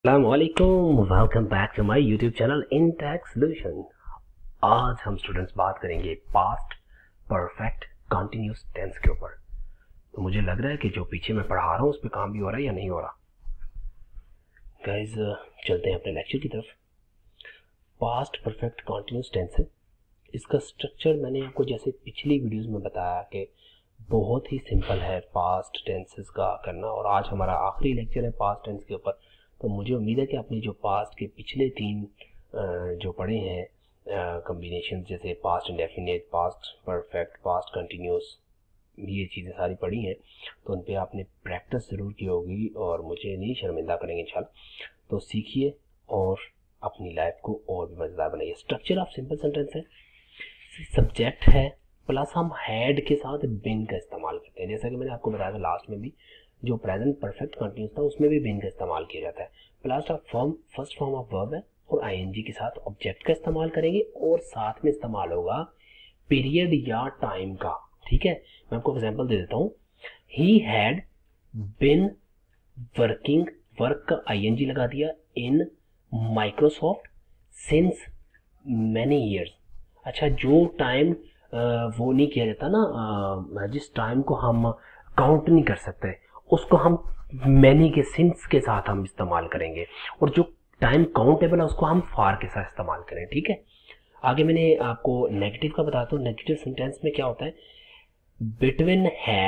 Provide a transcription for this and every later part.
अस्सलामुअलैकुम, welcome back to my YouTube channel Intech Solution। आज हम स्टूडेंट्स बात करेंगे पास्ट परफेक्ट कंटिन्यूस टेंस के ऊपर। तो मुझे लग रहा है कि जो पीछे मैं पढ़ा रहा हूँ उस पर काम भी हो रहा है या नहीं हो रहा। गाइज चलते हैं अपने लेक्चर की तरफ। पास्ट परफेक्ट कंटिन्यूस टेंस है। इसका स्ट्रक्चर मैंने आपको जैसे पिछली वीडियोस में बताया कि बहुत ही सिंपल है पास्ट टेंसेस का करना, और आज हमारा आखिरी लेक्चर है पास्ट टेंस के ऊपर। तो मुझे उम्मीद है कि आपने जो पास्ट के पिछले तीन जो पढ़े हैं कॉम्बिनेशन, जैसे past indefinite, past perfect, past continuous, ये चीज़ें सारी पढ़ी हैं, तो उन पे आपने प्रैक्टिस ज़रूर की होगी और मुझे नहीं शर्मिंदा करेंगे इंशाल्लाह। तो सीखिए और अपनी लाइफ को और भी मज़ेदार बनाइए। स्ट्रक्चर ऑफ सिंपल सेंटेंस है, सब्जेक्ट है प्लस हम हैड के साथ बिन का इस्तेमाल करते हैं। जैसा कि मैंने आपको बताया था लास्ट में भी, जो प्रेजेंट परफेक्ट कंटिन्यूस था उसमें भी बिन का इस्तेमाल किया जाता है। Plus of form first form of verb है और आईएनजी के साथ ऑब्जेक्ट का इस्तेमाल करेंगे और साथ में इस्तेमाल होगा पीरियड या टाइम का। ठीक है, मैं आपको एग्जांपल दे देता हूँ। He had been working, work का आईएनजी लगा दिया, in Microsoft since many years. अच्छा, जो टाइम वो नहीं किया जाता ना, जिस टाइम को हम काउंट नहीं कर सकते उसको हम मैनी के सिंस के साथ हम इस्तेमाल करेंगे, और जो टाइम काउंटेबल है उसको हम फार के साथ इस्तेमाल करें। ठीक है, आगे मैंने आपको नेगेटिव का बताता हूँ। नेगेटिव सेंटेंस में क्या होता है, बिटवीन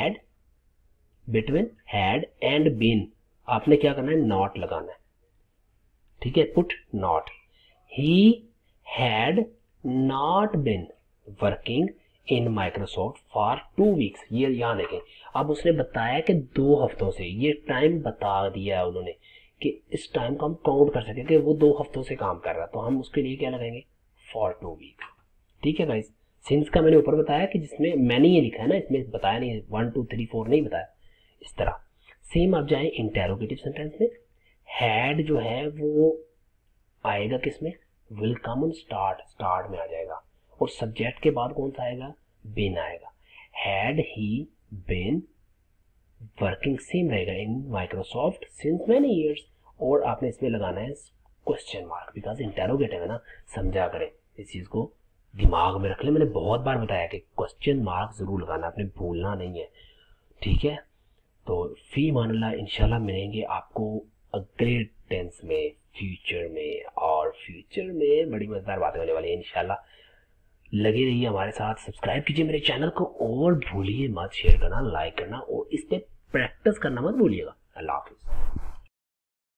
हैड एंड बीन आपने क्या करना है, नॉट लगाना है। ठीक है, put not. He had not been working in Microsoft for 2 weeks. ये यहाँ देखें, अब उसने बताया कि 2 हफ्तों से, ये टाइम बता दिया है उन्होंने कि इस टाइम को हम काउंट कर सके कि वो 2 हफ्तों से काम कर रहा है, तो हम उसके लिए क्या लगाएंगे, फॉर 2 वीक्स। ठीक है गाइस, सिंस का मैंने ऊपर बताया कि जिसमें मैंने ये लिखा है ना, इसमें बताया नहीं 1 2 3 4 नहीं बताया इस तरह। सेम आप जाए इंटेरोगेटिव सेंटेंस में, हैड जो है वो आएगा किसमें, विल कम ऑन स्टार्ट में आ जाएगा, और सब्जेक्ट के बाद कौन सा आएगा, बिन आएगा। Had he been working, same रहेगा, in Microsoft since many years, और आपने इसमें लगाना है क्वेश्चन मार्क, बिकॉज इंटेरोगेटिव है ना, समझा करें इस चीज को, दिमाग में रख ले। मैंने बहुत बार बताया कि क्वेश्चन मार्क जरूर लगाना, आपने भूलना नहीं है। ठीक है, तो फी मानल्लाह इंशाल्लाह मिलेंगे आपको अगले टेंस में, फ्यूचर में, और फ्यूचर में बड़ी मजेदार बातें होने वाली है इंशाल्लाह। लगे रहिए हमारे साथ, सब्सक्राइब कीजिए मेरे चैनल को, और भूलिए मत शेयर करना, लाइक करना, और इस पे प्रैक्टिस करना मत भूलिएगा।